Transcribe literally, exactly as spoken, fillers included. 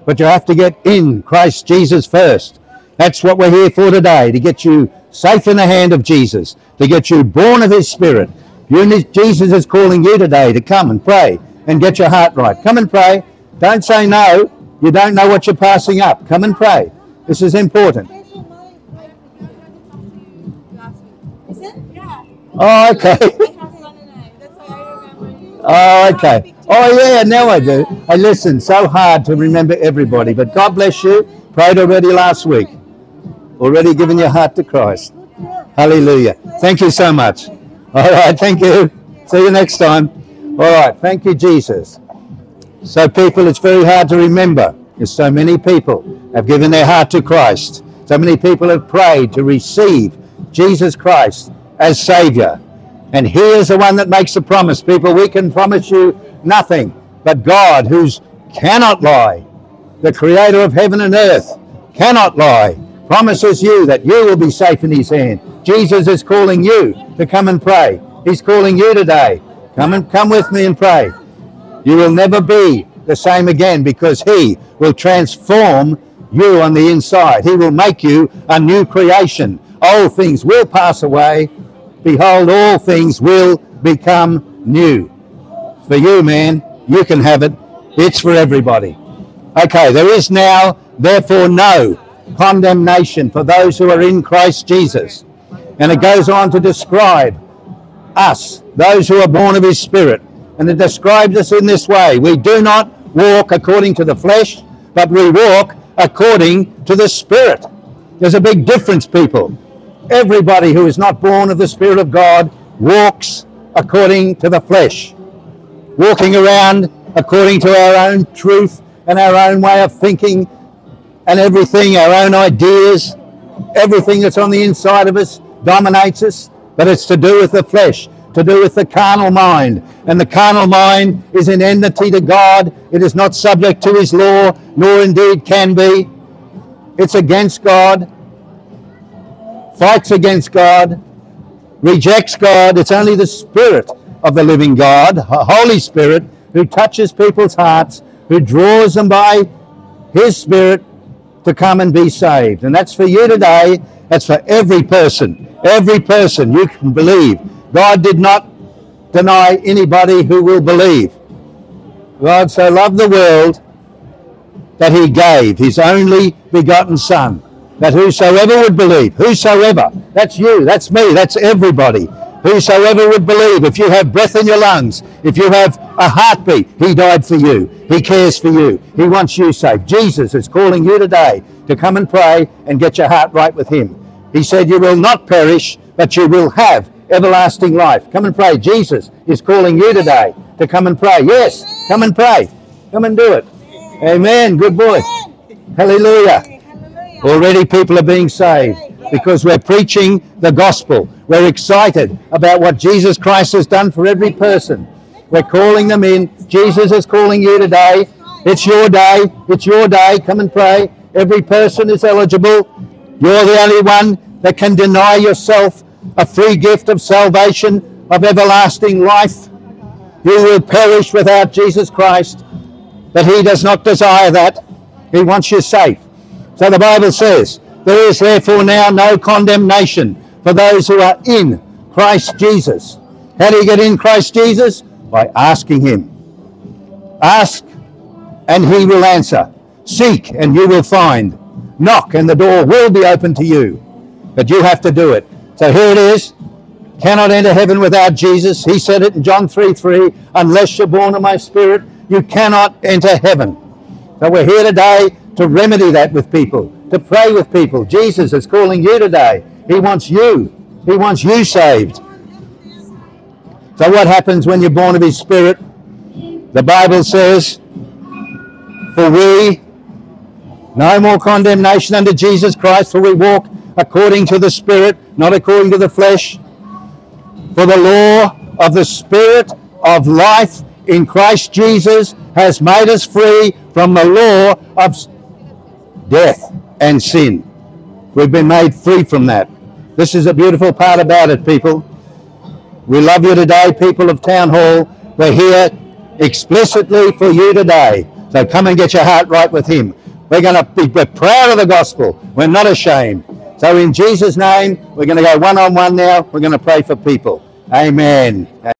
but you have to get in Christ Jesus first. That's what we're here for today, to get you safe in the hand of Jesus, to get you born of his Spirit. You need, Jesus is calling you today to come and pray and get your heart right. Come and pray. Don't say no. You don't know what you're passing up. Come and pray. This is important. Oh, okay. Oh, okay. Oh, yeah, now I do. I listen, so hard to remember everybody, but God bless you. Prayed already last week. Already given your heart to Christ. Hallelujah. Thank you so much. All right, thank you. See you next time. All right, thank you, Jesus. So people, it's very hard to remember, because so many people have given their heart to Christ. So many people have prayed to receive Jesus Christ as Savior. And here's the one that makes the promise. People, we can promise you nothing, but God, who cannot lie, the creator of heaven and earth, cannot lie, promises you that you will be safe in his hand. Jesus is calling you to come and pray. He's calling you today. Come and come with me and pray. You will never be the same again, because he will transform you on the inside. He will make you a new creation. Old things will pass away. Behold, all things will become new. For you, man, you can have it. It's for everybody. Okay, there is now, therefore, no condemnation for those who are in Christ Jesus. And it goes on to describe us, those who are born of his Spirit. And it describes us in this way. We do not walk according to the flesh, but we walk according to the Spirit. There's a big difference, people. Everybody who is not born of the Spirit of God walks according to the flesh. Walking around according to our own truth and our own way of thinking and everything, our own ideas, everything that's on the inside of us dominates us, but it's to do with the flesh, to do with the carnal mind. And the carnal mind is in enmity to God. It is not subject to his law, nor indeed can be. It's against God, fights against God, rejects God. It's only the Spirit of the living God, the Holy Spirit, who touches people's hearts, who draws them by his Spirit to come and be saved. And that's for you today. That's for every person. Every person you can believe. God did not deny anybody who will believe. God so loved the world that he gave his only begotten Son, that whosoever would believe, whosoever, that's you, that's me, that's everybody, whosoever would believe, if you have breath in your lungs, if you have a heartbeat, he died for you, he cares for you, he wants you saved. Jesus is calling you today to come and pray and get your heart right with him. He said you will not perish, but you will have everlasting life. Come and pray. Jesus is calling you today to come and pray. Yes, come and pray. Come and do it. Amen. Good boy. Hallelujah. Already people are being saved because we're preaching the gospel. We're excited about what Jesus Christ has done for every person. We're calling them in. Jesus is calling you today. It's your day. It's your day. Come and pray. Every person is eligible. You're the only one that can deny yourself a free gift of salvation, of everlasting life. You will perish without Jesus Christ, but he does not desire that. He wants you safe. So the Bible says, there is therefore now no condemnation for those who are in Christ Jesus. How do you get in Christ Jesus? By asking him. Ask and he will answer. Seek and you will find. Knock and the door will be open to you. But you have to do it. So here it is. Cannot enter heaven without Jesus. He said it in John three three. Unless you're born of my Spirit, you cannot enter heaven. So we're here today to remedy that with people, to pray with people. Jesus is calling you today. He wants you. He wants you saved. So what happens when you're born of his Spirit? The Bible says, for we, no more condemnation unto Jesus Christ, for we walk according to the Spirit, not according to the flesh. For the law of the Spirit of life in Christ Jesus has made us free from the law of death and sin. We've been made free from that. This is a beautiful part about it, people. We love you today, people of Town Hall. We're here explicitly for you today, So come and get your heart right with him. We're going to be we're proud of the gospel. We're not ashamed. So in Jesus' name, we're going to go one-on-one now. We're going to pray for people. Amen.